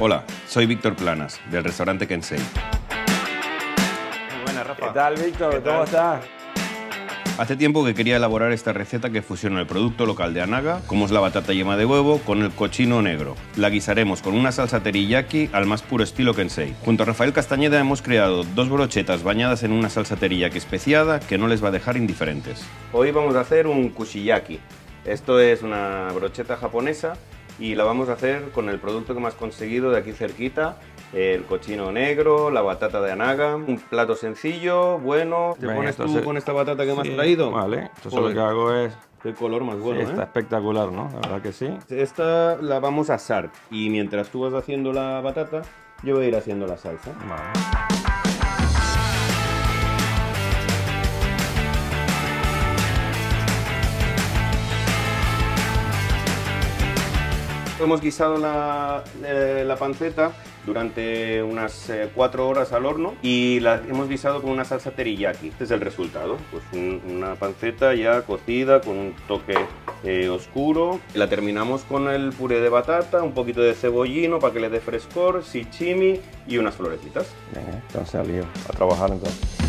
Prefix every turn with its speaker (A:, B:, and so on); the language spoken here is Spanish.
A: Hola, soy Víctor Planas, del restaurante Kensei.
B: Muy buena, Rafa.
C: ¿Qué tal, Víctor? ¿Cómo estás?
A: Hace tiempo que quería elaborar esta receta que fusiona el producto local de Anaga, como es la batata yema de huevo, con el cochino negro. La guisaremos con una salsa teriyaki al más puro estilo Kensei. Junto a Rafael Castañeda hemos creado 2 brochetas bañadas en una salsa teriyaki especiada que no les va a dejar indiferentes. Hoy vamos a hacer un kushiyaki. Esto es una brocheta japonesa y la vamos a hacer con el producto que hemos conseguido de aquí cerquita, el cochino negro, la batata de Anaga, un plato sencillo, bueno. ¿Te
C: Venga,
A: pones
C: entonces,
A: tú con esta batata que me has
C: sí,
A: traído?
C: Vale, entonces
A: Joder,
C: lo que hago es...
A: qué color más bueno,
C: Sí, está espectacular, ¿no? La verdad que sí.
A: Esta la vamos a asar y mientras tú vas haciendo la batata, yo voy a ir haciendo la salsa.
C: Vale.
A: Hemos guisado la panceta durante unas 4 horas al horno y la hemos guisado con una salsa teriyaki. Este es el resultado, pues una panceta ya cocida con un toque oscuro. La terminamos con el puré de batata, un poquito de cebollino para que le dé frescor, shichimi y unas florecitas.
C: Venga, entonces al lío, a trabajar entonces.